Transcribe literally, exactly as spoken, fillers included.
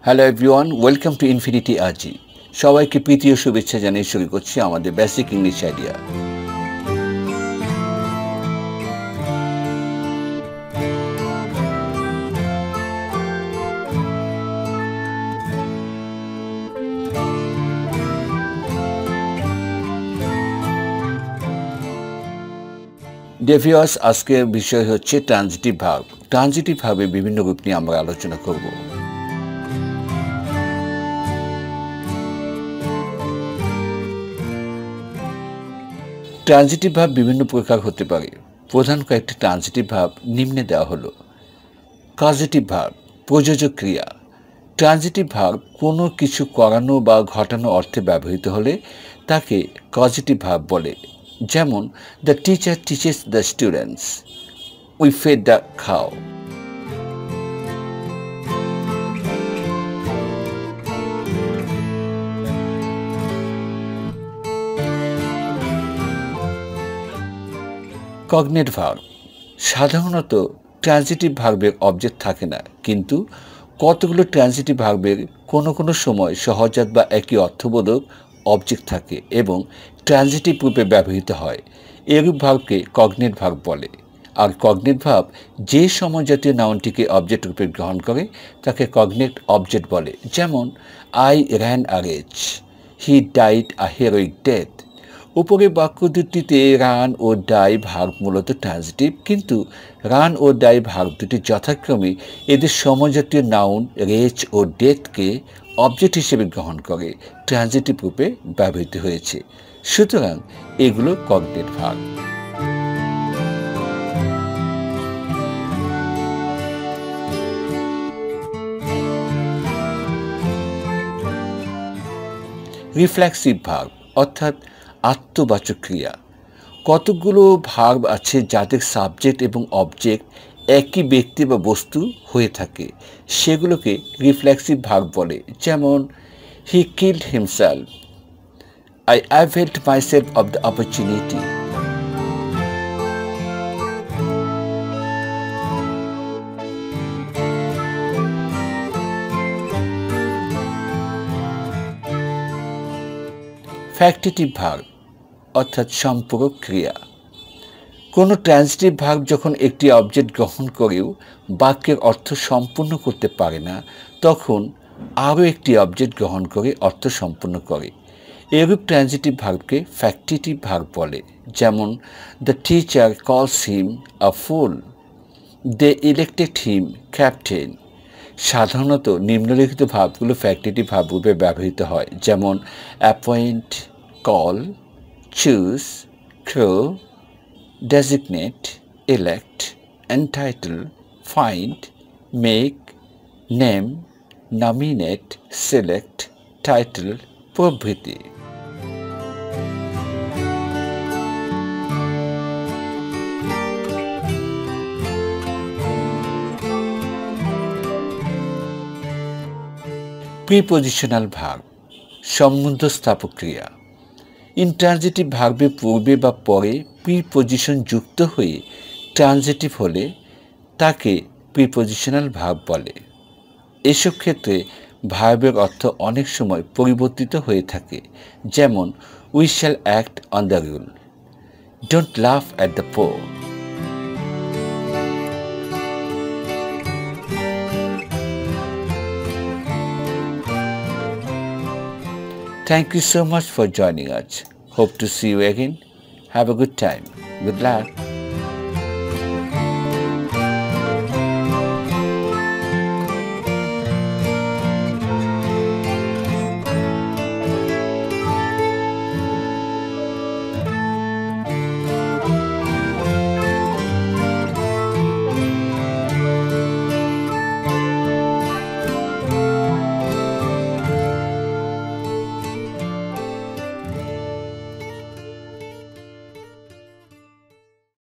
Hello everyone, welcome to infinityahzee। সবাইকে প্রীতি ও শুভেচ্ছা জানিয়ে শুরু করছি আমাদের basic English idea. Dear viewers, আজকের বিষয় হচ্ছে ট্রানজিটিভ ভার্ব। ট্রানজিটিভ ভার্বের বিভিন্ন রূপ নিয়ে আমরা আলোচনা করব। ট্রানজিটিভ ভার্ব বিভিন্ন প্রকার হতে পারে। প্রধান কয়েকটি ট্রানজিটিভ ভার্ব নিম্নে দেওয়া হলো। কজেটিভ ভার্ব, প্রযোজক ক্রিয়া। ট্রানজিটিভ ভার্ব কোনো কিছু করানো বা ঘটানো অর্থে ব্যবহৃত হলে তাকে কজেটিভ ভার্ব বলে। যেমন, the teacher teaches the students, we fed the cow. Cognate verb, সাধারণত ট্রানজিটিভ ভার্বের অবজেক্ট থাকে না, কিন্তু কতগুলো ট্রানজিটিভ ভার্বের কোনো কোনো সময় সহজাত বা একই অর্থবোধক অবজেক্ট থাকে এবং ট্রানজিটিভ রূপে ব্যবহৃত হয়। এরূপ ভার্বকে কগনেট ভার্ব বলে। আর কগনেট ভার্ব যে সময়জাতীয় নাউনটিকে অবজেক্ট রূপে গ্রহণ করে তাকে কগনেট অবজেক্ট বলে। যেমন, I ran a race, he died a heroic death. উপরে বাক্য দুটিতে রান ও ডাই ভার্ব মূলত ট্রানজিটিভ, কিন্তু রান ও ডাই ভার্ব দুটি যথাক্রমে এদের সমজাতীয় নাউন রেচ ও ডেথকে অবজেক্ট হিসেবে গ্রহণ করে ট্রানজিটিভ রূপে ব্যবহৃত হয়েছে। সুতরাং এগুলো কগনেট ভার্ব। রিফ্লেক্সিভ ভার্ব অর্থাৎ আত্মবাচক ক্রিয়া। কতগুলো ভার্ব আছে যাদের সাবজেক্ট এবং অবজেক্ট একই ব্যক্তি বা বস্তু হয়ে থাকে, সেগুলোকে রিফ্লেক্সিভ ভার্ব বলে। যেমন, he killed himself, I availed myself of the opportunity. Factitive verb অর্থাৎ সম্পূরক ক্রিয়া। কোনো ট্রানজিটিভ ভার্ব যখন একটি অবজেক্ট গ্রহণ করেও বাক্যের অর্থ সম্পূর্ণ করতে পারে না, তখন আরও একটি অবজেক্ট গ্রহণ করে অর্থ সম্পূর্ণ করে। এরূপ ট্রানজিটিভ ভার্বকে ফ্যাক্টিটিভ ভার্ব বলে। যেমন, দ্য টিচার কলস হিম আ ফুল, দে ইলেক্টেড হিম ক্যাপ্টেন। সাধারণত নিম্নলিখিত ভার্বগুলো ফ্যাক্টিটিভ ভার্ব রূপে ব্যবহৃত হয়। যেমন, appoint, call, choose, throw, designate, elect, entitle, find, make, name, nominate, select, title প্রভৃতি। প্রিপজিশনাল ভার্ব, সম্বন্ধ স্থাপক ক্রিয়া। ইনট্রানজিটিভ ভার্বের পূর্বে বা পরে প্রিপজিশন যুক্ত হয়ে ট্রানজিটিভ হলে তাকে প্রিপজিশনাল ভার্ব বলে। এসব ক্ষেত্রে ভার্বের অর্থ অনেক সময় পরিবর্তিত হয়ে থাকে। যেমন, we shall act on the rule, don't laugh at the poor. Thank you so much for joining us. Hope to see you again. Have a good time. Good luck.